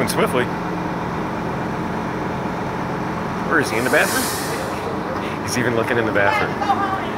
moving swiftly. Or is he in the bathroom? He's even looking in the bathroom.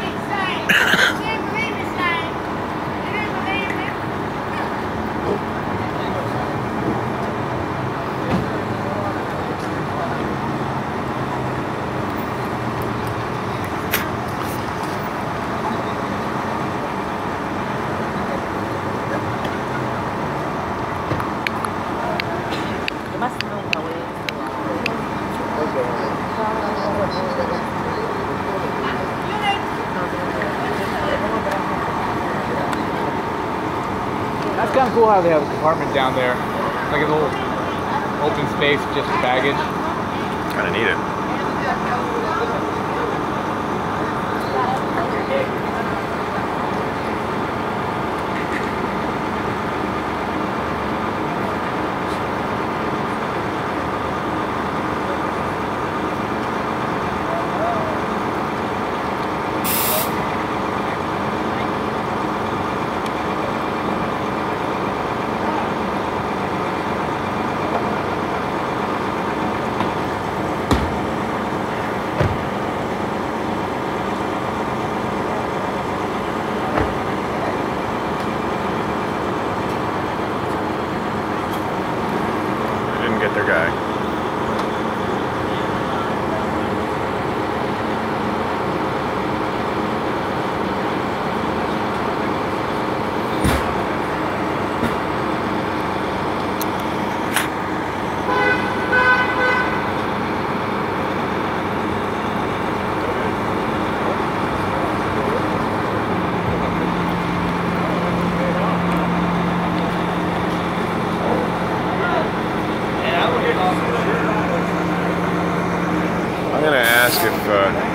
That's kind of cool how they have a compartment down there. Like a little open space just for baggage. Kind of need it. Get their guy. I'm gonna ask if